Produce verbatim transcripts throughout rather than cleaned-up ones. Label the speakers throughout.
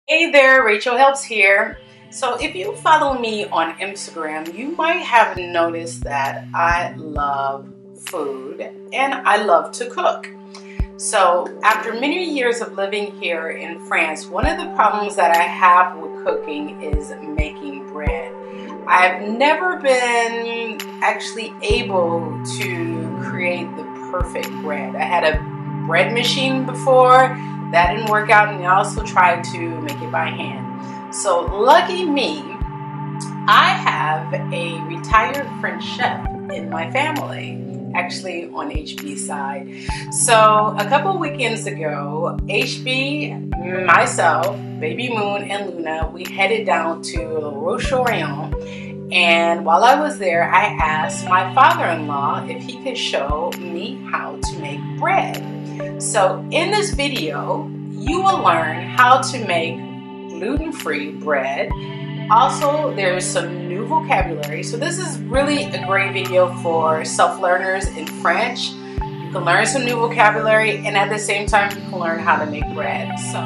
Speaker 1: Hey there, Rachel Helps here. So if you follow me on Instagram, you might have noticed that I love food and I love to cook. So after many years of living here in France, one of the problems that I have with cooking is making bread. I've never been actually able to create the perfect bread. I had a bread machine before. That didn't work out, and I also tried to make it by hand. So lucky me, I have a retired French chef in my family, actually on H B's side. So a couple weekends ago, H B, myself, Baby Moon, and Luna, we headed down to Roche-Orion. And while I was there, I asked my father-in-law if he could show me how to make bread. So in this video, you will learn how to make gluten-free bread. Also, there's some new vocabulary. So this is really a great video for self-learners in French. You can learn some new vocabulary, and at the same time, you can learn how to make bread. So.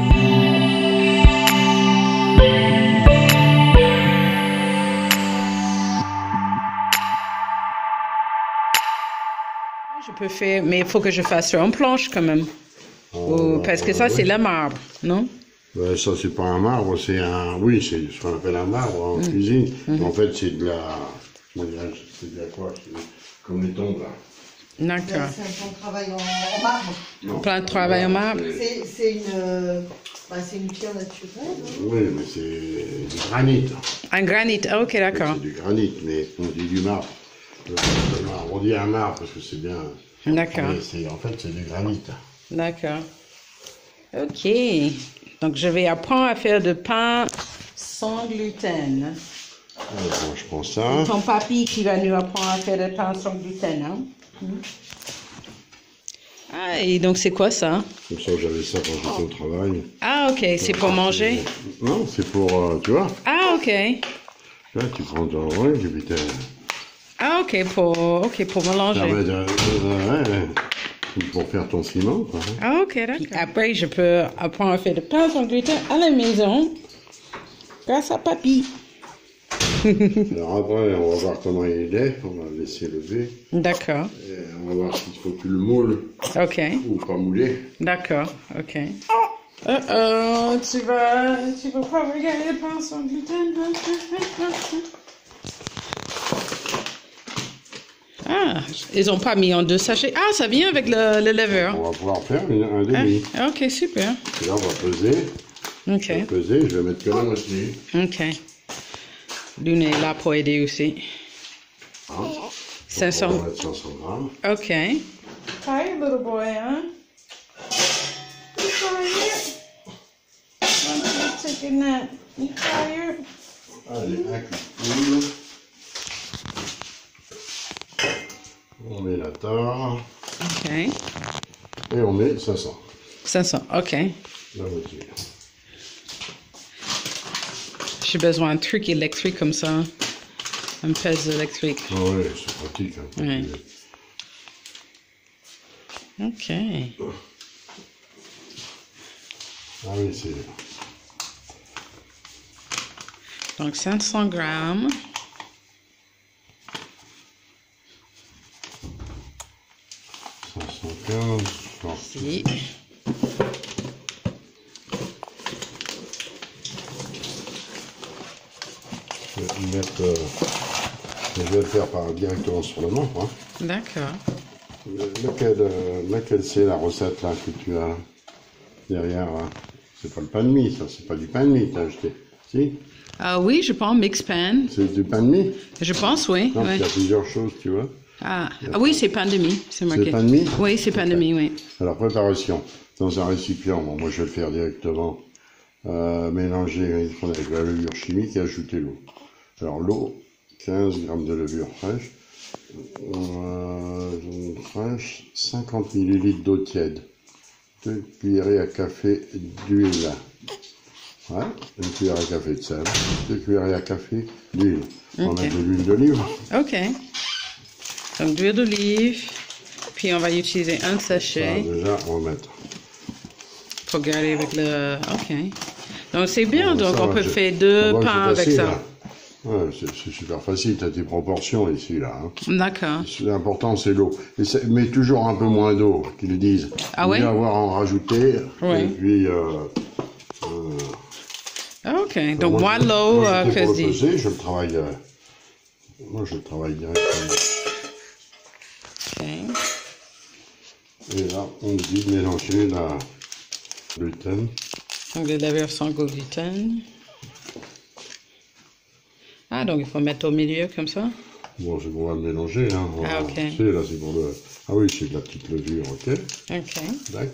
Speaker 2: Je peux faire, mais il faut que je fasse sur une planche quand même.
Speaker 3: Oh,
Speaker 2: Ou, parce que
Speaker 3: euh,
Speaker 2: ça,
Speaker 3: oui.
Speaker 2: c'est le marbre, non?
Speaker 3: Ben, ça, c'est pas un marbre, c'est un. Oui, c'est ce qu'on appelle un marbre en mmh. cuisine. Mmh. En fait, c'est de la. C'est de la quoi? Comme les tombes, là.
Speaker 2: D'accord.
Speaker 4: C'est un plan de travail en, en marbre.
Speaker 2: Un plan de travail en marbre?
Speaker 4: C'est une, euh, bah, une pierre naturelle. Hein.
Speaker 3: Oui, mais c'est du granit.
Speaker 2: Un granit, ah, ok, d'accord.
Speaker 3: C'est du granit, mais on dit du marbre. On dit un marbre parce que c'est bien.
Speaker 2: D'accord.
Speaker 3: Mais en fait, c'est du granit.
Speaker 2: D'accord. Ok. Donc, je vais apprendre à faire du pain sans gluten.
Speaker 3: Alors, bon, je prends ça.
Speaker 2: C'est ton papy qui va nous apprendre à faire du pain sans gluten, hein? Mm. Ah, et donc, c'est quoi ça?
Speaker 3: Comme ça, j'avais ça quand j'étais au travail.
Speaker 2: Ah, ok. C'est pour manger?
Speaker 3: Non, c'est pour, euh, tu vois.
Speaker 2: Ah, ok.
Speaker 3: Là, tu prends ton rôle, et puis t'as...
Speaker 2: Ah, ok, pour, ok, pour mélanger.
Speaker 3: Ça permet de, de, de, ouais, pour faire ton ciment, quoi.
Speaker 2: Ah, ok, d'accord. Après, je peux apprendre à faire de pain sans gluten à la maison, grâce à papy.
Speaker 3: Alors après, on va voir comment il est, on va le laisser lever.
Speaker 2: D'accord.
Speaker 3: Et on va voir s'il faut que tu le moules.
Speaker 2: Ok.
Speaker 3: Ou pas mouler.
Speaker 2: D'accord, ok. Oh, oh, tu vas, tu vas pas regarder le pain sans gluten. Ah, ils n'ont pas mis en deux sachets. Ah, ça vient avec le, le levure.
Speaker 3: On va pouvoir faire un demi.
Speaker 2: Ah, ok, super.
Speaker 3: Et là, on va peser.
Speaker 2: Ok.
Speaker 3: On va peser, je vais mettre que la moitié.
Speaker 2: Ok. Lune est là pour aider aussi.
Speaker 3: Hein?
Speaker 2: cinq cents.
Speaker 3: On va mettre cinq cents grammes.
Speaker 2: Ok. Hi, little boy, huh? You tired? Why don't you take a nap? You tired?
Speaker 3: Allez, un coup. On met la tare.
Speaker 2: Ok.
Speaker 3: Et on met cinq cents.
Speaker 2: cinq cents, ok.
Speaker 3: La moitié.
Speaker 2: J'ai besoin d'un truc électrique comme ça. Un pèse électrique.
Speaker 3: Ah oui, c'est pratique. Hein,
Speaker 2: ouais. Ok.
Speaker 3: Ah oui, c'est...
Speaker 2: Donc cinq cents grammes.
Speaker 3: cinq cent quinze.
Speaker 2: Si.
Speaker 3: Je vais, mettre, euh, je vais le faire par, directement sur le membre. Hein.
Speaker 2: D'accord.
Speaker 3: Lequel, euh, lequel c'est la recette là que tu as derrière? Hein. C'est pas le pain de mie, ça. C'est pas du pain de mie que tu as acheté. Si?
Speaker 2: Ah oui, je pense mix pan.
Speaker 3: C'est du pain de mie?
Speaker 2: Je pense, oui.
Speaker 3: Non,
Speaker 2: oui.
Speaker 3: il y a plusieurs choses, tu vois.
Speaker 2: Ah, ah oui, c'est pain de mie, c'est marqué.
Speaker 3: C'est pain de mie?
Speaker 2: Oui, c'est pain de mie, oui.
Speaker 3: Alors, préparation. Dans un récipient, bon, moi je vais le faire directement. Euh, mélanger avec la levure chimique et ajouter l'eau. Alors, l'eau, quinze grammes de levure fraîche. Euh, fraîche, cinquante millilitres d'eau tiède. deux cuillerées à café d'huile. Ouais, une cuillère à café de sel. deux cuillerées à café d'huile. On
Speaker 2: Okay.
Speaker 3: met de l'huile d'olive.
Speaker 2: Ok. Donc, d'huile d'olive. Puis, on va utiliser un sachet.
Speaker 3: Ça, déjà, on va mettre.
Speaker 2: Pour garder avec le... Ok. Donc c'est bien,
Speaker 3: Bon,
Speaker 2: donc
Speaker 3: ça
Speaker 2: on
Speaker 3: va,
Speaker 2: peut
Speaker 3: je-
Speaker 2: faire deux
Speaker 3: Bon,
Speaker 2: pains
Speaker 3: c'est
Speaker 2: avec
Speaker 3: facile,
Speaker 2: ça.
Speaker 3: hein. Ouais, c'est c'est super facile, tu as tes proportions ici, là. Hein.
Speaker 2: D'accord.
Speaker 3: L'important, c'est l'eau. Et c'est- mais toujours un peu moins d'eau, qu'ils disent.
Speaker 2: Ah
Speaker 3: Il
Speaker 2: ouais?
Speaker 3: faut bien avoir en rajouter.
Speaker 2: Ouais.
Speaker 3: Et puis, euh, euh,
Speaker 2: Ah, OK. Donc moins
Speaker 3: je-
Speaker 2: l'eau
Speaker 3: moi,
Speaker 2: euh,
Speaker 3: j'étais
Speaker 2: que
Speaker 3: pour
Speaker 2: je
Speaker 3: le
Speaker 2: dis.
Speaker 3: peser, je le travaille. euh, moi, je le travaille directement.
Speaker 2: OK.
Speaker 3: Et là, on dit de mélanger la gluten.
Speaker 2: Donc de la version sans gluten. Ah, donc il faut mettre au milieu comme ça?
Speaker 3: Bon, c'est pour le mélanger. Hein. Voilà.
Speaker 2: Ah, ok.
Speaker 3: Tu sais, là, c'est pour le. Ah oui, c'est de la petite levure, ok.
Speaker 2: OK.
Speaker 3: D'accord.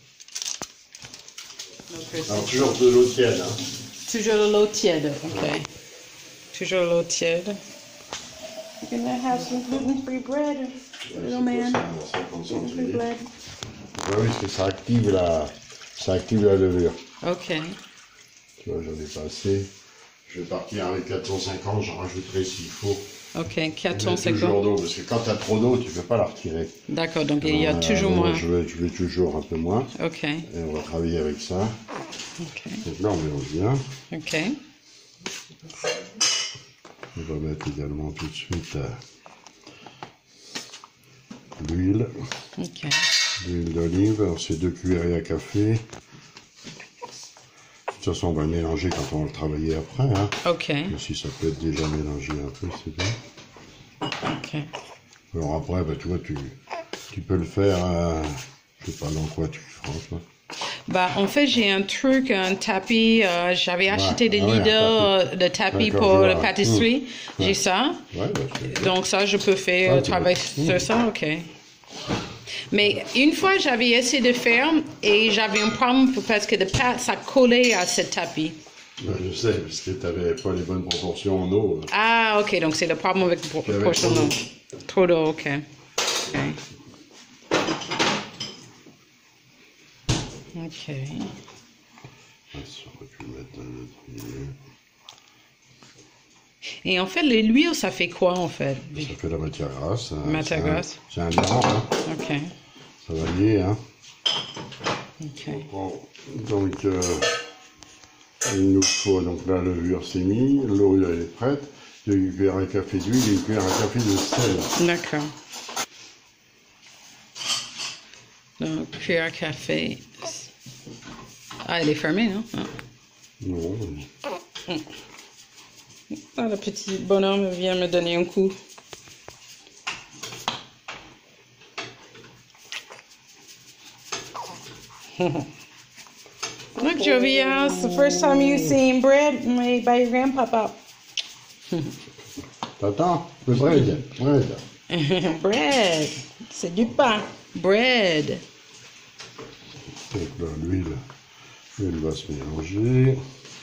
Speaker 2: Donc,
Speaker 3: Alors, toujours de l'eau tiède. Hein.
Speaker 2: toujours de l'eau tiède. OK. Toujours de l'eau tiède. You can have some gluten-free bread, little man.
Speaker 3: cinquante
Speaker 2: Gluten-free
Speaker 3: centilitres.
Speaker 2: bread.
Speaker 3: Ah oui, parce que ça active la, ça active la levure.
Speaker 2: OK.
Speaker 3: Tu vois, j'en ai pas assez. Je vais partir avec quatre cent cinquante, j'en rajouterai s'il faut.
Speaker 2: OK. quatre cent
Speaker 3: Mais toujours
Speaker 2: cinquante.
Speaker 3: d'eau, parce que quand tu as trop d'eau, tu ne peux pas la retirer.
Speaker 2: D'accord. Donc il y a
Speaker 3: Euh,
Speaker 2: toujours
Speaker 3: moi,
Speaker 2: moins.
Speaker 3: Je vais, je vais toujours un peu moins.
Speaker 2: OK.
Speaker 3: Et on va travailler avec ça.
Speaker 2: OK.
Speaker 3: Donc là, on mélange bien.
Speaker 2: OK.
Speaker 3: On va mettre également tout de suite euh, l'huile.
Speaker 2: OK.
Speaker 3: L'huile d'olive, alors c'est deux cuillerées à café. De toute façon, on va le mélanger quand on va le travailler après. Hein.
Speaker 2: OK.
Speaker 3: Mais si ça peut être déjà mélangé un peu, c'est bien.
Speaker 2: OK.
Speaker 3: Alors après, bah, tu vois, tu, tu peux le faire, euh, je sais pas dans quoi tu feras. Toi.
Speaker 2: Bah, en fait, j'ai un truc, un tapis. euh, J'avais acheté des
Speaker 3: ah ouais, un
Speaker 2: Lidl,
Speaker 3: tapis.
Speaker 2: euh, de tapis
Speaker 3: D'accord,
Speaker 2: pour
Speaker 3: je
Speaker 2: la
Speaker 3: vois.
Speaker 2: pâtisserie.
Speaker 3: Mmh.
Speaker 2: J'ai ça.
Speaker 3: Ouais, bah, c'est-
Speaker 2: Donc ça, je peux faire
Speaker 3: Ah,
Speaker 2: euh,
Speaker 3: tu
Speaker 2: travailler
Speaker 3: peux.
Speaker 2: sur ça. OK. Mais une fois, j'avais essayé de faire et j'avais un problème parce que la pâte, ça collait à ce tapis.
Speaker 3: bah, je sais, parce que tu n'avais pas les bonnes proportions en eau.
Speaker 2: Ah, OK. Donc c'est le problème avec le
Speaker 3: Tu avais
Speaker 2: proportion
Speaker 3: trop
Speaker 2: d'eau.
Speaker 3: d'eau.
Speaker 2: Trop d'eau, OK. OK. OK.
Speaker 3: Ah, ça aurait pu le mettre dans le milieu.
Speaker 2: Et en fait, l'huile, ça fait quoi, en fait?
Speaker 3: Ça fait la matière grasse. hein.
Speaker 2: Matière
Speaker 3: C'est un-
Speaker 2: grasse.
Speaker 3: C'est un diamant, hein.
Speaker 2: OK.
Speaker 3: Ça va lier, hein.
Speaker 2: OK.
Speaker 3: Bon, donc, euh, il nous faut, donc la levure c'est mis, l'eau elle est prête, deux cuillères à café d'huile et une cuillère à café de sel.
Speaker 2: D'accord. Donc, cuillère à café. Ah, elle est fermée, non? Ah.
Speaker 3: Non,
Speaker 2: Ah, le petit bonhomme vient me donner un coup. Look, Jovia, it's the first time you've seen bread made by your grandpapa.
Speaker 3: t'attends, le bread, bread.
Speaker 2: Bread. C'est du pain. Bread.
Speaker 3: Donc là, l'huile, l'huile va se mélanger.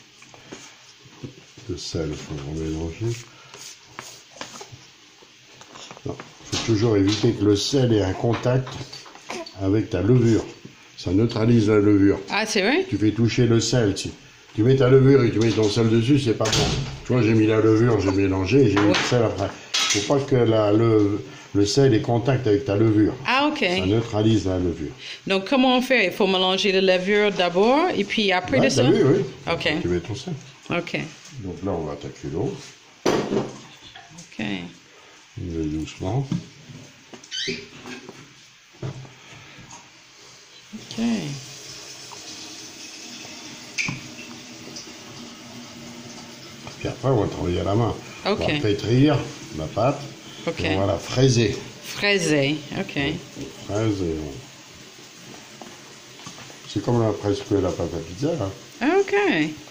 Speaker 3: Le sel, il faut mélanger. Il faut toujours éviter que le sel ait un contact avec ta levure. Ça neutralise la levure.
Speaker 2: Ah, c'est vrai?
Speaker 3: Tu fais toucher le sel. Tu, tu mets ta levure et tu mets ton sel dessus, c'est pas bon. Tu vois, j'ai mis la levure, j'ai mélangé et j'ai mis le sel après. Faut pas que la, le, le sel ait contact avec ta levure.
Speaker 2: Ah, OK.
Speaker 3: Ça neutralise la levure.
Speaker 2: Donc, comment on fait? Il faut mélanger la levure d'abord et puis après
Speaker 3: Ouais,
Speaker 2: de
Speaker 3: t'as
Speaker 2: ça?
Speaker 3: vu, oui.
Speaker 2: OK.
Speaker 3: Tu mets ton sel.
Speaker 2: OK.
Speaker 3: Donc là, on va attaquer l'eau.
Speaker 2: OK.
Speaker 3: On va doucement.
Speaker 2: OK.
Speaker 3: Puis après, on va travailler à la main.
Speaker 2: Ok.
Speaker 3: On va pétrir la pâte.
Speaker 2: OK.
Speaker 3: Et on va la fraiser.
Speaker 2: Fraisé. OK.
Speaker 3: Fraise et on- C'est comme la presque la pâte à pizza, là.
Speaker 2: Ah, OK.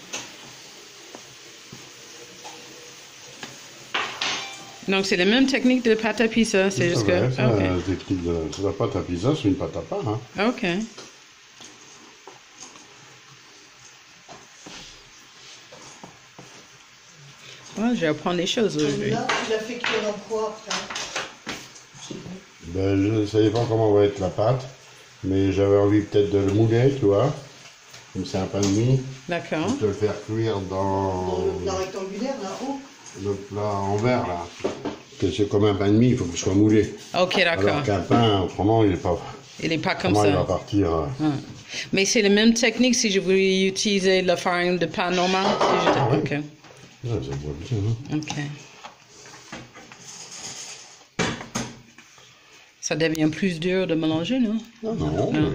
Speaker 2: Donc, c'est la même technique de pâte à pizza, c'est juste que...
Speaker 3: Ouais, c'est
Speaker 2: Ah,
Speaker 3: la
Speaker 2: OK.
Speaker 3: technique de c'est la pâte à pizza, c'est une pâte à pain. Hein.
Speaker 2: OK. Ouais, je vais apprendre des choses aujourd'hui.
Speaker 4: Là, tu l'as fait cuire en quoi après?
Speaker 3: Ben, je ne savais pas comment va être la pâte, mais j'avais envie peut-être de le mouler, tu vois. Comme c'est un pain de mie,
Speaker 2: D'accord.
Speaker 3: de le faire cuire dans
Speaker 4: Dans le plat rectangulaire là-haut?
Speaker 3: le plat en verre, là. Que c'est comme un pain de mie, il faut qu'il soit moulé.
Speaker 2: OK,
Speaker 3: Alors
Speaker 2: d'accord.
Speaker 3: qu'un pain, autrement, il est pas.
Speaker 2: Il n'est pas comme
Speaker 3: Comment il va
Speaker 2: ça.
Speaker 3: partir euh,
Speaker 2: Hum. Mais c'est la même technique si je voulais utiliser la farine de pain normal. Si je...
Speaker 3: Ah oui.
Speaker 2: Ok.
Speaker 3: Ouais, ça boit bien, hein.
Speaker 2: Ok. Ça devient plus dur de mélanger, non?
Speaker 3: Non,
Speaker 2: Non.
Speaker 3: mais-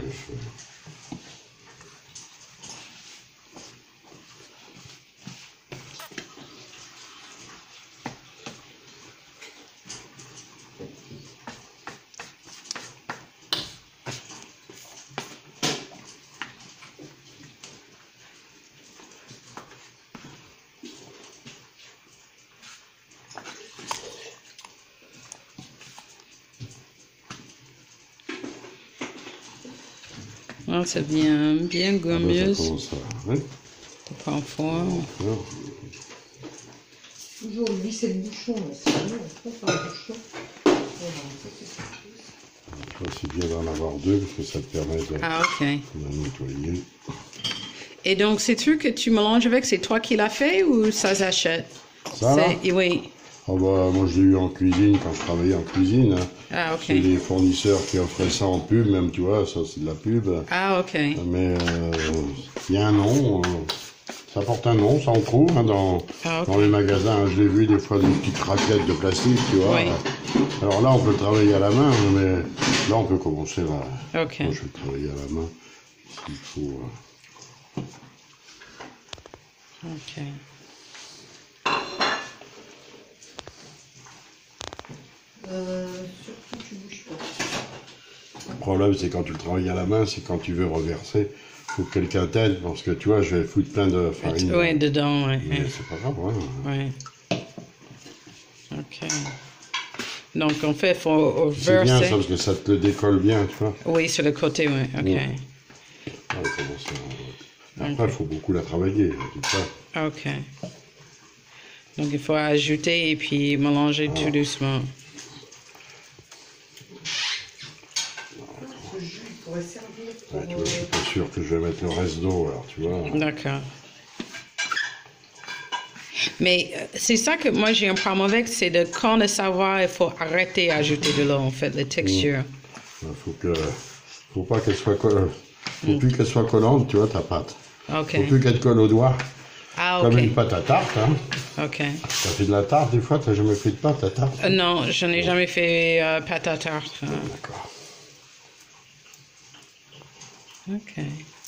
Speaker 2: Ah, c'est bien, bien
Speaker 3: Ah ben,
Speaker 2: gommeuse.
Speaker 3: ça commence à... Ouais.
Speaker 2: Parfois.
Speaker 3: Alors,
Speaker 4: Toujours lisser le bouchon, là, c'est bon, on prend par le bouchon. Voilà, ça, c'est
Speaker 3: tu vois, c'est bien d'en avoir deux parce que ça te permet de,
Speaker 2: Ah, ok.
Speaker 3: de nettoyer.
Speaker 2: Et donc, ces trucs que tu mélanges avec, c'est toi qui l'as fait ou ça s'achète?
Speaker 3: Ça, là?
Speaker 2: C'est- Oui.
Speaker 3: Ah bah, moi, je l'ai eu en cuisine quand je travaillais en cuisine. Hein.
Speaker 2: Ah,
Speaker 3: C'est
Speaker 2: ok.
Speaker 3: les fournisseurs qui offraient ça en pub, même, tu vois, ça, c'est de la pub.
Speaker 2: Ah, ok.
Speaker 3: Mais euh, il y a un nom, euh, ça porte un nom, ça on trouve hein, dans,
Speaker 2: Ah, ok.
Speaker 3: dans les magasins. Je l'ai vu des fois des petites raquettes de plastique, tu vois.
Speaker 2: Oui.
Speaker 3: Alors là, on peut le travailler à la main, mais là, on peut commencer. Là.
Speaker 2: Ok.
Speaker 3: Moi, je vais le travailler à la main. Il faut. euh,
Speaker 2: Ok.
Speaker 4: Euh, surtout, tu bouges pas.
Speaker 3: Le problème, c'est quand tu le travailles à la main, c'est quand tu veux reverser, il faut que quelqu'un t'aide, parce que tu vois, je vais foutre plein de farine.
Speaker 2: Oui, dedans, oui.
Speaker 3: Mais c'est pas grave, hein.
Speaker 2: Oui. Ok. Donc, en fait, il faut
Speaker 3: C'est bien ça,
Speaker 2: verser.
Speaker 3: parce que ça te le décolle bien, tu vois.
Speaker 2: Oui, sur le côté, oui. Ok.
Speaker 3: Oui. Ah, comment ça, Après, il faut beaucoup la travailler, tout ça.
Speaker 2: Ok. Donc, il faut ajouter et puis mélanger tout doucement.
Speaker 4: Ce jus, il pourrait servir pour...
Speaker 3: Ouais, tu vois, je suis pas sûr que je vais mettre le reste d'eau, alors tu vois.
Speaker 2: D'accord. Mais euh, c'est ça que moi j'ai un problème avec, c'est de quand le savoir, il faut arrêter d'ajouter de l'eau, en fait, la texture.
Speaker 3: Il faut que, faut pas qu'elle soit, coll- faut plus qu'elle soit collante, tu vois, ta pâte.
Speaker 2: Ok.
Speaker 3: Faut plus qu'elle te colle au doigt,
Speaker 2: Ah,
Speaker 3: comme
Speaker 2: ok.
Speaker 3: une pâte à tarte. Hein.
Speaker 2: Ok.
Speaker 3: T'as fait de la tarte des fois, t'as jamais fait de pâte à tarte.
Speaker 2: Euh, non, je n'ai jamais fait euh, pâte à tarte. euh.
Speaker 3: D'accord.
Speaker 2: Ok.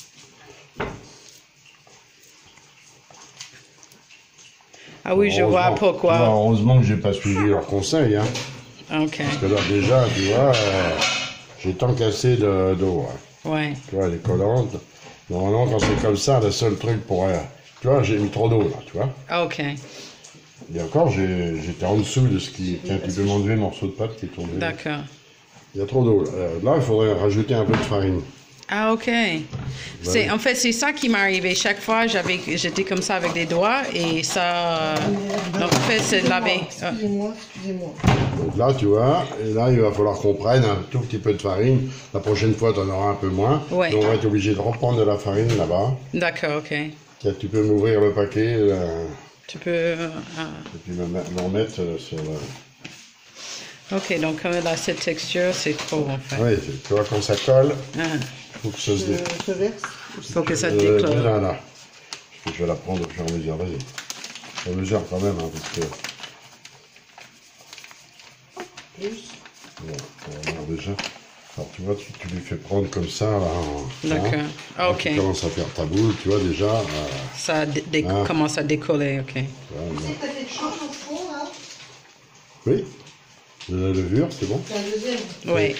Speaker 2: Ah oui, je vois
Speaker 3: Heureusement- tu vois,
Speaker 2: pourquoi.
Speaker 3: heureusement que j'ai pas suivi leurs conseils, hein.
Speaker 2: Ok.
Speaker 3: Parce que là déjà, tu vois, euh, j'ai tant cassé de- d'eau. Hein.
Speaker 2: Ouais.
Speaker 3: Tu vois, elle est collante. Normalement, quand c'est comme ça, le seul truc pour... euh, tu vois, j'ai mis trop d'eau, là, tu vois.
Speaker 2: Ok.
Speaker 3: Et encore, j'ai- j'étais en dessous de ce qui... Tiens, tu peux m'enlever le morceau de pâte qui est tombé.
Speaker 2: D'accord.
Speaker 3: Il y a trop d'eau, là. Euh, Là, il faudrait rajouter un peu de farine.
Speaker 2: Ah, ok. C'est, en fait, c'est ça qui m'est arrivé. Chaque fois, j'avais, j'étais comme ça avec des doigts et ça. Donc, en fait, c'est lavé. Ah,
Speaker 4: Excusez-moi, excusez-moi.
Speaker 3: Donc là, tu vois, et là, il va falloir qu'on prenne un tout petit peu de farine. La prochaine fois, tu en auras un peu moins.
Speaker 2: Ouais.
Speaker 3: Donc, on va être obligé de reprendre de la farine là-bas.
Speaker 2: D'accord, ok.
Speaker 3: Tiens, tu peux m'ouvrir le paquet là,
Speaker 2: Tu peux. euh, ah.
Speaker 3: et puis me me remettre euh, sur le...
Speaker 2: Ok, donc comme elle a cette texture, c'est trop en fait.
Speaker 3: Oui, tu vois, quand ça colle,
Speaker 2: Ah,
Speaker 3: il faut que ça se dé...
Speaker 4: Je, je verse.
Speaker 2: faut que ça
Speaker 3: Euh,
Speaker 2: décolle.
Speaker 3: là, là. Parce que je vais la prendre au fur et à mesure. Vas-y. Au fur et à mesure quand même, hein, parce que...
Speaker 4: Plus.
Speaker 3: Bon, on va voir déjà. Alors, tu vois, tu, tu lui fais prendre comme ça, là. en-
Speaker 2: D'accord.
Speaker 3: hein.
Speaker 2: Ah,
Speaker 3: Là,
Speaker 2: ok.
Speaker 3: Tu commences à faire ta boule, tu vois, déjà. euh,
Speaker 2: Ça dé- dé-
Speaker 3: Ah.
Speaker 2: commence à décoller, ok.
Speaker 3: tu vois, là.
Speaker 4: C'est t'as quelque chose au fond, là?
Speaker 3: Oui. De la levure, c'est bon.
Speaker 4: C'est un deuxième.
Speaker 2: Oui.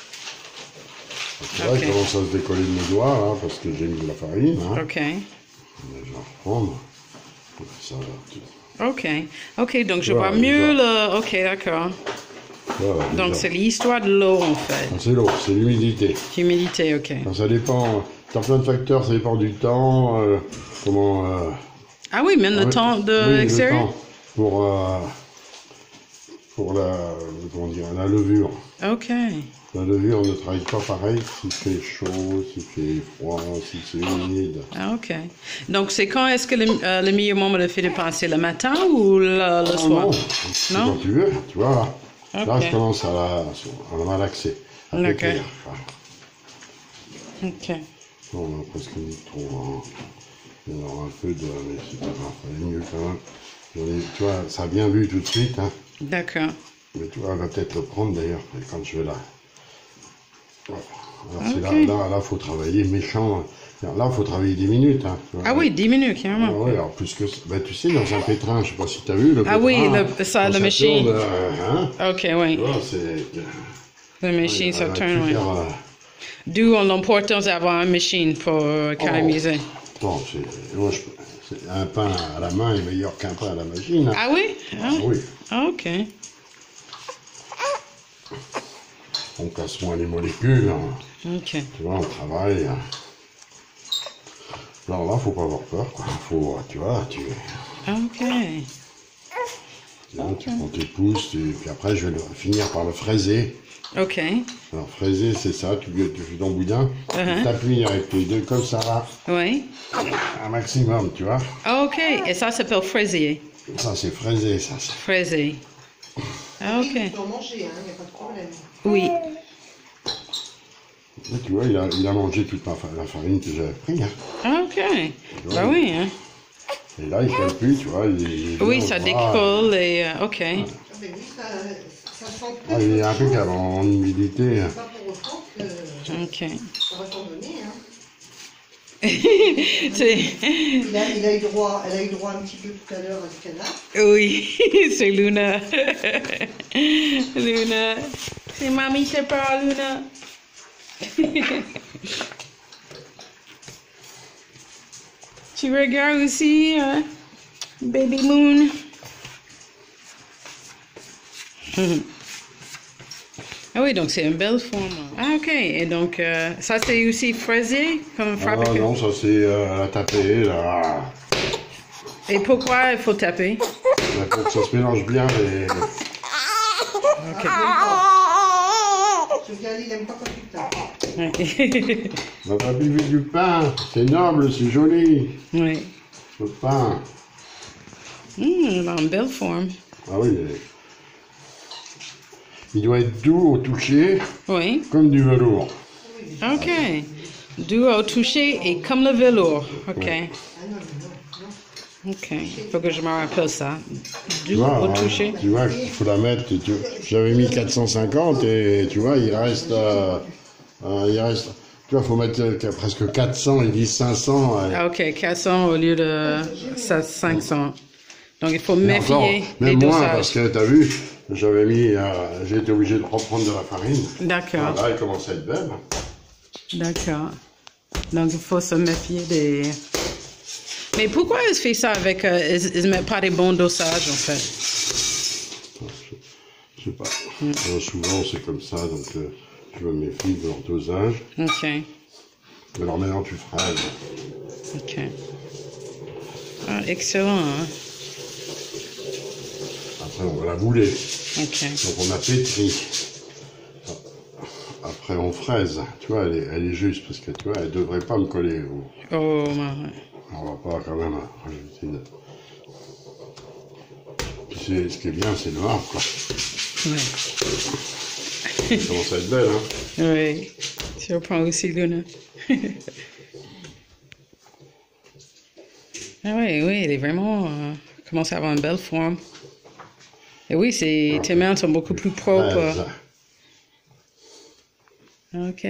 Speaker 3: Tu vois,
Speaker 2: Ok.
Speaker 3: il commence à se décoller de mes doigts, là, parce que j'ai mis de la farine. Hein.
Speaker 2: Ok.
Speaker 3: Mais je vais reprendre. Ça, tu
Speaker 2: Ok. Ok, donc je
Speaker 3: Voilà,
Speaker 2: vois mieux
Speaker 3: voilà.
Speaker 2: le. Ok, d'accord.
Speaker 3: vois,
Speaker 2: Donc
Speaker 3: déjà.
Speaker 2: c'est l'histoire de l'eau en fait.
Speaker 3: C'est l'eau, c'est l'humidité.
Speaker 2: Humidité, ok.
Speaker 3: Enfin, ça dépend, t'as plein de facteurs, ça dépend du temps, euh, comment... euh,
Speaker 2: Ah oui, même le
Speaker 3: oui,
Speaker 2: temps de
Speaker 3: oui, le
Speaker 2: l'extérieur.
Speaker 3: temps pour, euh, pour la, comment dire, la levure.
Speaker 2: Ok.
Speaker 3: La levure ne travaille pas pareil s'il fait chaud, s'il fait froid, si c'est humide.
Speaker 2: Ah, ok. Donc c'est quand est-ce que le, euh, le meilleur moment de faire le pain? C'est le matin ou le, le
Speaker 3: Non,
Speaker 2: soir?
Speaker 3: non, c'est
Speaker 2: Non?
Speaker 3: quand tu veux, tu vois, là. Là,
Speaker 2: Ok.
Speaker 3: je commence à la, à la malaxer. à
Speaker 2: D'accord.
Speaker 3: pétrir, quoi.
Speaker 2: Ok.
Speaker 3: On a presque mis trop. Hein. Il y en aura un peu de. Mais c'est pas grave, c'est mieux quand même. J'en ai, tu vois, ça a bien bu tout de suite. Hein.
Speaker 2: D'accord.
Speaker 3: Mais tu vois, elle va peut-être le prendre d'ailleurs quand je vais là. Voilà. Alors c'est
Speaker 2: Ok.
Speaker 3: là, là, là, faut travailler méchant. Là, il faut travailler dix minutes. Hein, tu vois.
Speaker 2: Ah oui, dix minutes, carrément.
Speaker 3: Ah oui, alors plus que. Ben, tu sais, dans un pétrin, je sais pas si tu as vu le pétrin.
Speaker 2: Ah oui, le, ça,
Speaker 3: quand
Speaker 2: la machine.
Speaker 3: Tourne, euh, hein,
Speaker 2: Ok, oui.
Speaker 3: tu vois, c'est.
Speaker 2: La machine, ça
Speaker 3: elle va
Speaker 2: tourne,
Speaker 3: tout
Speaker 2: oui.
Speaker 3: faire, euh,
Speaker 2: D'où l'importance d'avoir une machine pour euh, caraméliser.
Speaker 3: Bon, c'est, moi, je, c'est un pain à la main est meilleur qu'un pain à la machine. Hein.
Speaker 2: Ah oui? Ah,
Speaker 3: Ah oui,
Speaker 2: ah, ok.
Speaker 3: on casse moins les molécules. Hein.
Speaker 2: Ok.
Speaker 3: Tu vois, on travaille. Hein. Alors là, faut pas avoir peur, quoi. Faut, tu vois, tu,
Speaker 2: Ok.
Speaker 3: là, tu prends tes pouces, et puis après, je vais le, finir par le fraiser.
Speaker 2: Ok.
Speaker 3: Alors, fraiser, c'est ça, tu, tu fais ton boudin,
Speaker 2: Uh-huh.
Speaker 3: tu t'appuies avec les deux comme ça, là,
Speaker 2: Oui.
Speaker 3: un maximum, tu vois.
Speaker 2: Ok. Et ça s'appelle fraisier.
Speaker 3: Ça, c'est fraiser, ça. c'est-
Speaker 2: Fraisier. Ah,
Speaker 4: Il
Speaker 2: ok.
Speaker 4: peut en manger, il n'y a pas de problème.
Speaker 2: Oui.
Speaker 3: Là, tu vois, il a, il a mangé toute ma fa- la farine que j'avais pris. Hein.
Speaker 2: Ah, ok. Bah oui, hein.
Speaker 3: Et là, il ne colle plus, tu vois. Il, il
Speaker 2: Oui,
Speaker 3: vient
Speaker 2: ça
Speaker 3: au bras.
Speaker 2: décolle et... euh, ok.
Speaker 4: Ah ben oui, ça, ça sent
Speaker 3: Ah, il est impeccable en humidité. Hein.
Speaker 4: pas pour autant que
Speaker 2: Ok.
Speaker 4: ça va t'en donner. Hein.
Speaker 2: C'est...
Speaker 4: Il, a, il a eu droit, elle a eu droit un petit peu tout à l'heure à du canard.
Speaker 2: Oui, c'est Luna. Luna. C'est mamie qui parle, Luna. Tu regardes aussi, euh, Baby Moon. Ah oui, donc c'est une belle forme. Ah ok, et donc euh, ça c'est aussi fraisé comme
Speaker 3: Ah
Speaker 2: frappe.
Speaker 3: non, ça c'est euh, la tapée, là.
Speaker 2: Et pourquoi il faut taper?
Speaker 3: Là, pour que ça se mélange bien. Les...
Speaker 2: Ok.
Speaker 4: Ce gars, il n'aime pas quand tu tapes.
Speaker 3: Ma papy veut du pain. C'est noble, c'est joli.
Speaker 2: Oui.
Speaker 3: Le pain.
Speaker 2: Hum, en belle forme.
Speaker 3: Ah oui. il est- Il doit être doux au toucher,
Speaker 2: Oui.
Speaker 3: comme du velours.
Speaker 2: Ok. Doux au toucher et comme le velours. Ok.
Speaker 3: Ouais.
Speaker 4: Ah non, non, non.
Speaker 2: Ok. Faut que je me rappelle ça.
Speaker 3: Tu
Speaker 2: Doux
Speaker 3: vois,
Speaker 2: au
Speaker 3: hein,
Speaker 2: toucher.
Speaker 3: tu vois qu'il faut la mettre. Tu, j'avais mis quatre cent cinquante et tu vois, il reste. Euh, euh, il reste. Tu vois, il faut mettre euh, presque quatre cents, ils disent cinq cents. euh,
Speaker 2: Ah, ok. quatre cents au lieu de ça, cinq cents. Donc il faut
Speaker 3: mais encore,
Speaker 2: méfier les
Speaker 3: même moins, parce
Speaker 2: dosages.
Speaker 3: que tu as vu, j'avais mis. Euh, j'ai été obligé de reprendre de la farine.
Speaker 2: D'accord.
Speaker 3: Là, elle commence à être belle.
Speaker 2: D'accord. Donc il faut se méfier des. Mais pourquoi ils font ça avec. Euh, ils ne mettent pas des bons dosages en fait?
Speaker 3: Je sais pas. Euh, souvent, c'est comme ça, donc euh, je me méfie de leur dosage.
Speaker 2: Ok.
Speaker 3: Alors maintenant, tu fraises.
Speaker 2: Ok. Ah, excellent. Hein?
Speaker 3: Après, on va la bouler.
Speaker 2: Ok.
Speaker 3: Donc, on a pétri. Après, on fraise. Tu vois, elle est, elle est juste, parce que tu vois, elle devrait pas me coller.
Speaker 2: Oh, ouais.
Speaker 3: On va pas quand même rajouter une... Puis c'est- ce qui est bien, c'est noir, quoi.
Speaker 2: Ouais.
Speaker 3: Ça commence à être belle, hein.
Speaker 2: Oui. Tu reprends aussi, Luna. Ah oui, oui, elle est vraiment. Euh, commence à avoir une belle forme. Et oui, c'est, tes mains sont beaucoup plus propres.
Speaker 3: Fraise.
Speaker 2: Ok.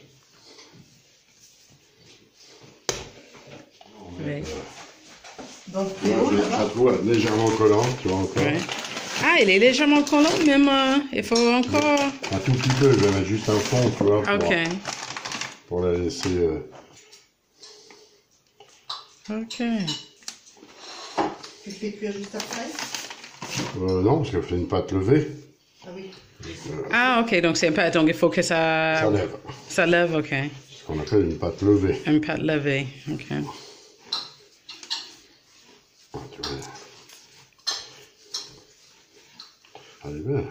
Speaker 2: Oui.
Speaker 4: Donc,
Speaker 3: Moi,
Speaker 4: Théo,
Speaker 3: j'ai
Speaker 4: ça va?
Speaker 3: pas trop, légèrement collant, tu vois, encore.
Speaker 2: Ouais. Ah, il est légèrement collant, même. euh, il faut encore.
Speaker 3: Un tout petit peu, je vais mettre juste un fond, tu vois, pour,
Speaker 2: Ok.
Speaker 3: pour la laisser... euh,
Speaker 2: Ok.
Speaker 4: Tu fais cuire juste après?
Speaker 3: Euh, non, parce qu'elle fait une pâte levée.
Speaker 4: Ah oui.
Speaker 2: Ah, ok, donc c'est pas. Donc il faut que ça.
Speaker 3: Ça lève.
Speaker 2: Ça lève, ok.
Speaker 3: C'est ce qu'on appelle une pâte levée.
Speaker 2: Une pâte levée, ok.
Speaker 3: Ah, tu vois. Elle est belle.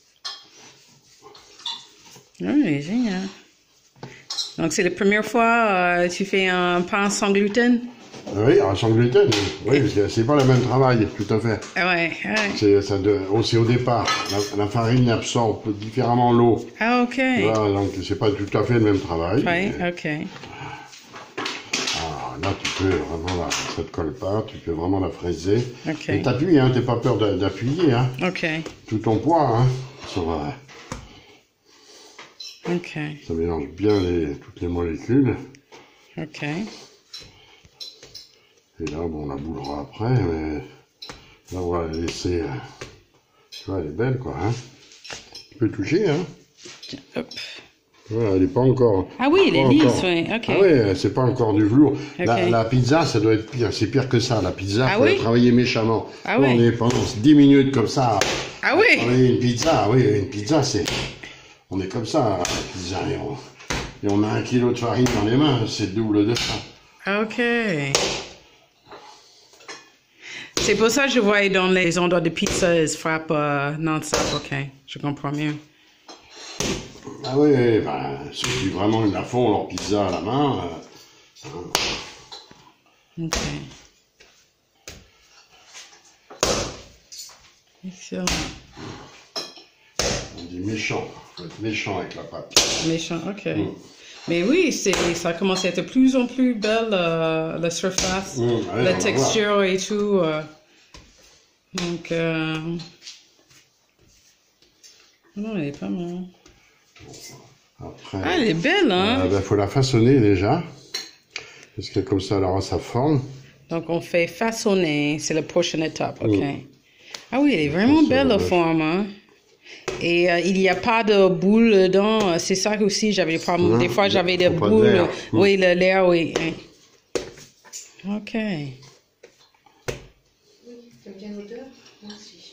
Speaker 2: Oui, génial. Donc c'est la première fois que tu fais un pain sans gluten?
Speaker 3: Ah oui, alors, sans gluten, oui, parce que c'est pas le même travail, tout à fait.
Speaker 2: Ah ouais, ouais.
Speaker 3: C'est ça de- aussi au départ. La, la farine absorbe différemment l'eau.
Speaker 2: Ah, ok.
Speaker 3: Tu vois, donc c'est pas tout à fait le même travail.
Speaker 2: Oui,
Speaker 3: mais
Speaker 2: ok.
Speaker 3: là, tu peux vraiment la... Ça te colle pas, tu peux vraiment la fraiser.
Speaker 2: OK.
Speaker 3: Et t'appuies, hein, t'es pas peur d'appuyer, hein.
Speaker 2: OK.
Speaker 3: Tout ton poids, hein. Ça va.
Speaker 2: OK.
Speaker 3: Ça mélange bien les... toutes les molécules.
Speaker 2: OK.
Speaker 3: Et là, bon, on la boulera après, mais là, on va la laisser. Tu vois, elle est belle, quoi, hein. Tu peux toucher, hein.
Speaker 2: Hop.
Speaker 3: Voilà, elle n'est pas encore.
Speaker 2: Ah oui, elle est
Speaker 3: pas
Speaker 2: lisse,
Speaker 3: encore.
Speaker 2: oui. OK.
Speaker 3: Ah oui, c'est pas encore du velours.
Speaker 2: Ok.
Speaker 3: La, la pizza, ça doit être pire. C'est pire que ça. La pizza,
Speaker 2: Ah
Speaker 3: faut
Speaker 2: oui
Speaker 3: la travailler méchamment.
Speaker 2: Ah
Speaker 3: Toi,
Speaker 2: oui.
Speaker 3: on est pendant dix minutes comme ça.
Speaker 2: Ah oui?
Speaker 3: Travailler une pizza, oui, une pizza, c'est. On est comme ça, la pizza. Et on, et on a un kilo de farine dans les mains, c'est le double de ça.
Speaker 2: OK. C'est pour ça que je voyais dans les endroits de pizza, ils frappent euh, non-stop. OK, je comprends mieux.
Speaker 3: Ah oui, ben, ceux qui vraiment ils la font, leur pizza à la main. Euh,
Speaker 2: OK. Excellent.
Speaker 3: on dit méchant. Faut être méchant avec la pâte.
Speaker 2: Méchant, OK.
Speaker 3: Mm.
Speaker 2: Mais oui, c'est, ça commence à être de plus en plus belle, euh, la surface,
Speaker 3: Mm, ouais, on
Speaker 2: la
Speaker 3: va
Speaker 2: texture et tout. euh. Donc, euh... non, elle est pas mal.
Speaker 3: Après,
Speaker 2: Ah, elle est belle, hein?
Speaker 3: il ben, faut la façonner déjà. Parce que comme ça, elle aura sa forme.
Speaker 2: Donc, on fait façonner, c'est la prochaine étape, OK.
Speaker 3: Mm.
Speaker 2: Ah oui, elle est vraiment
Speaker 3: Ça,
Speaker 2: belle, la
Speaker 3: ouais.
Speaker 2: forme, hein? Et euh, il n'y a pas de boule dedans. C'est ça aussi, j'avais des problèmes.
Speaker 3: Non,
Speaker 2: Des fois,
Speaker 3: il y a-
Speaker 2: j'avais des
Speaker 3: faut pas de
Speaker 2: boules.
Speaker 3: l'air. Mm.
Speaker 2: Oui, le l'air, oui. OK.
Speaker 4: Oui, t'aimes bien l'odeur? Moi aussi.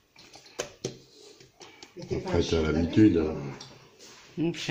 Speaker 4: Mais t'es pas
Speaker 3: Après,
Speaker 4: un
Speaker 3: t'as
Speaker 4: chef
Speaker 3: l'habitude.
Speaker 4: d'année,
Speaker 3: hein.
Speaker 2: OK.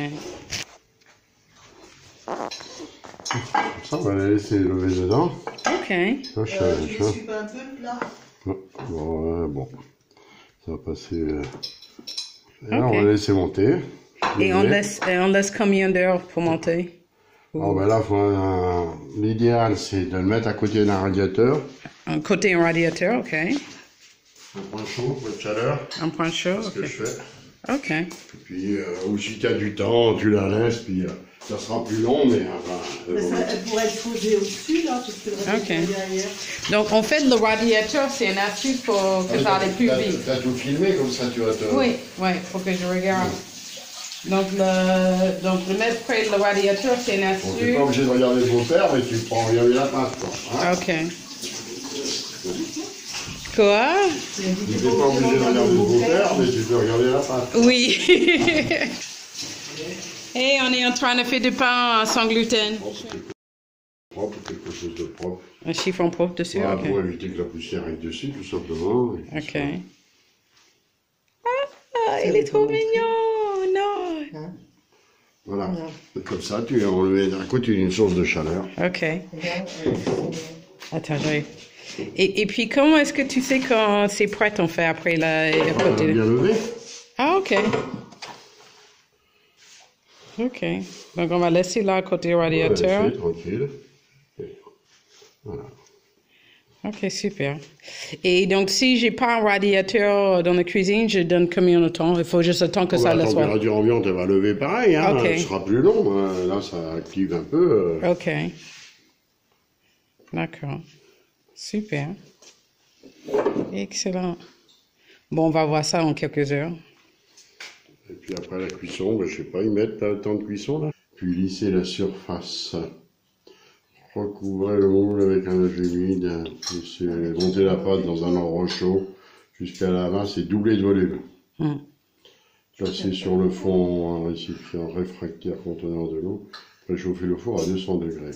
Speaker 3: Ça, on va la laisser lever dedans.
Speaker 2: OK.
Speaker 3: Ça, je,
Speaker 4: Euh,
Speaker 3: je-
Speaker 4: tu suis pas un peu le plat?
Speaker 3: Bon, ouais, bon. Ça va passer. euh. Et là,
Speaker 2: Ok.
Speaker 3: on va la laisser monter.
Speaker 2: Et on
Speaker 3: Lever.
Speaker 2: laisse, et on laisse combien d'heures pour monter?
Speaker 3: Oh, ben là, faut un- l'idéal, c'est de le mettre à côté d'un radiateur.
Speaker 2: Un côté un radiateur, OK.
Speaker 3: Un point chaud, point de chaleur.
Speaker 2: Un point chaud,
Speaker 3: C'est ce que
Speaker 2: OK.
Speaker 3: je fais.
Speaker 2: OK.
Speaker 3: Et puis, euh, ou si tu as du temps, tu la laisses, puis euh, ça sera plus long, mais enfin,
Speaker 4: Mais
Speaker 3: euh,
Speaker 4: ça, elle pourrait être posée au-dessus, là, parce que le radiateur
Speaker 2: Ok.
Speaker 4: est derrière.
Speaker 2: Donc, en fait, le radiateur, c'est une astuce pour que ça aille plus
Speaker 3: t'as-
Speaker 2: vite.
Speaker 3: T'as tout filmé, comme ça tu vas te...
Speaker 2: Oui, oui, faut que je regarde. Donc, le, donc, le mettre près de le radiateur, c'est une
Speaker 3: Bon, t'es
Speaker 2: astuce.
Speaker 3: pas obligé de regarder le beau-père, mais tu prends regarder la pâte, quoi. Hein.
Speaker 2: OK. Quoi?
Speaker 3: Tu n'es pas obligé de regarder le beau-père, mais tu peux regarder la pâte.
Speaker 2: Oui. Et on est en train de faire du pain sans gluten.
Speaker 3: Propre, quelque- propre, quelque chose de propre.
Speaker 2: Un chiffon propre dessus,
Speaker 3: Voilà,
Speaker 2: OK.
Speaker 3: pour éviter que la poussière aille dessus, tout simplement. Et puis
Speaker 2: OK.
Speaker 3: ça-
Speaker 2: Ah, il est trop mignon! Non!
Speaker 4: Hein?
Speaker 3: Voilà.
Speaker 4: Voilà.
Speaker 3: Et comme ça, tu on le met à côté d'une source de chaleur.
Speaker 2: OK.
Speaker 4: Regarde, euh, c'est-
Speaker 2: Attends, j'arrive. Et, et puis, comment est-ce que tu sais quand c'est prêt, on fait après la, à
Speaker 3: On va
Speaker 2: côté?
Speaker 3: bien lever.
Speaker 2: Ah, OK. OK. Donc, on va laisser là à côté du
Speaker 3: On va
Speaker 2: radiateur.
Speaker 3: laisser tranquille. Et voilà.
Speaker 2: OK, super. Et donc, si j'ai pas un radiateur dans la cuisine, je donne combien de temps? Il faut juste le temps que ça
Speaker 3: la
Speaker 2: le soit.
Speaker 3: température ambiante, elle va lever pareil. Hein.
Speaker 2: Ok.
Speaker 3: Elle sera plus long. hein. Là, ça active un peu. euh.
Speaker 2: OK. D'accord. Super. Excellent. Bon, on va voir ça en quelques heures.
Speaker 3: Et puis après la cuisson, ben, je sais pas, ils mettent le temps de cuisson là. Puis lisser la surface. Recouvrez le moule avec un œuf humide. Puis c'est monter la pâte dans un endroit chaud jusqu'à la masse et doubler de volume.
Speaker 2: Hmm.
Speaker 3: Placer sur le fond un récipient réfractaire contenant de l'eau. Réchauffer le four à deux cents degrés.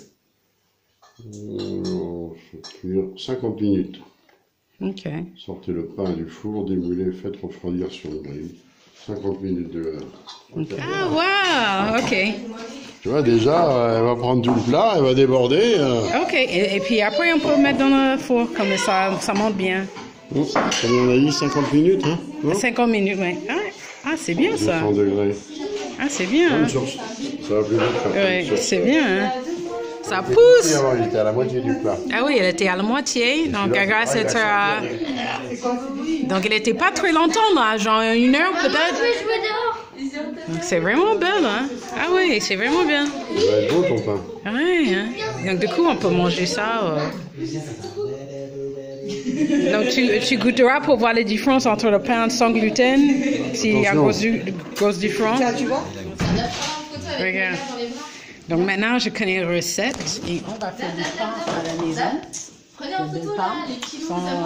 Speaker 3: Euh, cuire cinquante minutes.
Speaker 2: OK.
Speaker 3: Sortez le pain du four, démoulez, faites refroidir sur le grill. cinquante minutes de l'heure.
Speaker 2: Ah, wow! OK.
Speaker 3: Tu vois, déjà, euh, elle va prendre tout le plat, elle va déborder. euh.
Speaker 2: OK. Et, et puis après, on peut le mettre dans le four, comme ça, ça monte bien.
Speaker 3: Bon, combien on a dit cinquante minutes, hein non
Speaker 2: cinquante minutes, oui. Ah, ah, c'est bien
Speaker 3: deux
Speaker 2: ça.
Speaker 3: cents degrés.
Speaker 2: Ah, c'est bien.
Speaker 3: Comme
Speaker 2: Hein?
Speaker 3: sur- Ça va plus vite que
Speaker 2: Oui,
Speaker 3: sur-
Speaker 2: c'est bien. Hein? Ça
Speaker 3: Oui,
Speaker 2: pousse.
Speaker 3: avant, il était à la moitié du plat.
Speaker 2: Ah oui, elle était à la moitié. Donc,
Speaker 3: Celui-là,
Speaker 2: grâce
Speaker 3: c'est pareil,
Speaker 2: à...
Speaker 3: il a changé.
Speaker 2: Donc, elle n'était pas très longtemps, là, genre une heure peut-être.
Speaker 5: Je veux jouer dehors.
Speaker 2: Donc, c'est vraiment belle, hein? Ah oui, c'est vraiment bien.
Speaker 3: Il va être beau ton pain.
Speaker 2: Ouais, hein? Donc, du coup, on peut manger ça. Euh... Donc, tu, tu goûteras pour voir les différences entre le pain sans gluten, s'il y a grosse, grosse différence.
Speaker 4: Là, tu vois?
Speaker 2: Regarde. Donc, maintenant, je connais la recette et on va faire du pain à la maison.
Speaker 5: Prenez en photo là, les petits loups, ça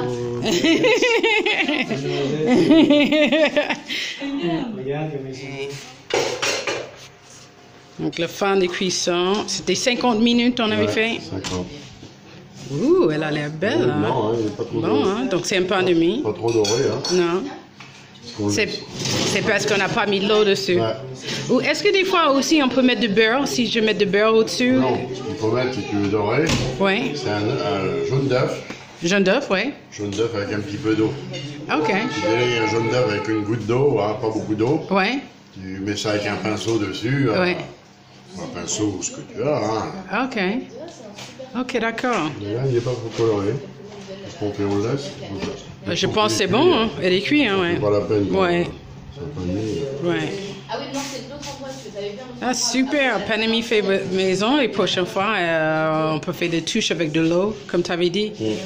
Speaker 2: Donc, le fin de cuisson, c'était cinquante minutes, on avait
Speaker 3: Ouais,
Speaker 2: fait.
Speaker 3: cinquante.
Speaker 2: Ouh, elle a l'air belle, hein?
Speaker 3: Non, hein, il n'est pas trop
Speaker 2: Bon,
Speaker 3: doré.
Speaker 2: hein? Donc, c'est un pain de mie.
Speaker 3: Pas trop doré, hein.
Speaker 2: Non.
Speaker 3: Qu'on-
Speaker 2: C'est c'est parce qu'on n'a pas mis de l'eau dessus.
Speaker 3: Ouais.
Speaker 2: Ou est-ce que des fois aussi on peut mettre du beurre, si je mets du beurre au-dessus?
Speaker 3: Non, ce qu'il faut mettre, si tu veux dorer,
Speaker 2: Oui.
Speaker 3: c'est un, un jaune d'œuf.
Speaker 2: Jaune d'œuf, oui.
Speaker 3: Jaune d'œuf avec un petit peu d'eau.
Speaker 2: OK.
Speaker 3: Tu délègues un jaune d'œuf avec une goutte d'eau, hein, pas beaucoup d'eau.
Speaker 2: Oui.
Speaker 3: Tu mets ça avec un pinceau dessus. euh,
Speaker 2: Ouais.
Speaker 3: Un pinceau ou ce que tu as. Hein.
Speaker 2: OK. OK, d'accord.
Speaker 3: Mais là, il n'est pas trop coloré. Est-ce qu'on fait, on le laisse?
Speaker 2: Je pense que c'est bon, hein? Elle est cuite, hein,
Speaker 3: C'est
Speaker 2: ouais.
Speaker 3: pas la peine. quoi.
Speaker 2: Ouais.
Speaker 3: C'est un peu mieux.
Speaker 2: Ouais.
Speaker 5: Ah oui, non, c'est de l'autre endroit, tu avais bien.
Speaker 2: Ah, super. Pain de mie fait maison. Les prochaines fois, euh, on peut faire des touches avec de l'eau, comme tu avais dit.
Speaker 5: Et tu l'avais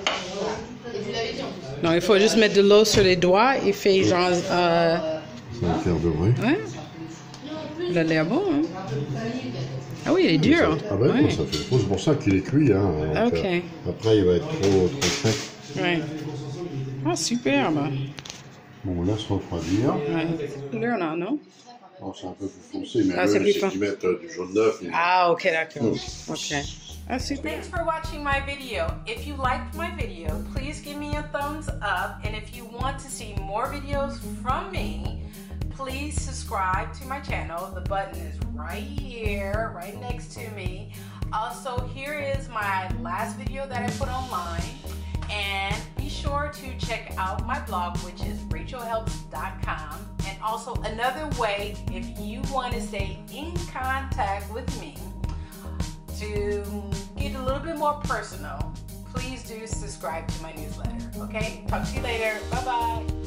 Speaker 5: dit en plus.
Speaker 2: Non, il faut juste mettre de l'eau sur les doigts et faire genre... Euh,
Speaker 3: Ça va faire de vrai.
Speaker 2: ouais. Il a l'air bon, hein? Ah oui, il est dur.
Speaker 3: Ah ben
Speaker 2: Ouais.
Speaker 3: ça fait. C'est pour ça qu'il est cuit. Hein. Donc,
Speaker 2: Ok.
Speaker 3: euh, après, il va être trop, trop sec.
Speaker 2: Ouais. Ah, superbe.
Speaker 3: Bon, on laisse refroidir.
Speaker 2: Ouais. Là, non, non?
Speaker 3: Bon, c'est un peu plus foncé, mais
Speaker 2: Ah,
Speaker 3: eux,
Speaker 2: c'est plus
Speaker 3: si
Speaker 2: fin.
Speaker 3: tu mets euh, du jaune d'œuf, il-
Speaker 2: Ah, ok, d'accord. Ok. Ah, super.
Speaker 1: Thanks for watching my video. If you liked my video, please give me a thumbs up. And if you want to see more videos from me, please subscribe to my channel. The button is right here, right next to me. Also, here is my last video that I put online. And be sure to check out my blog, which is rachel helps dot com. And also another way, if you want to stay in contact with me, to get a little bit more personal, please do subscribe to my newsletter. Okay? Talk to you later. Bye-bye.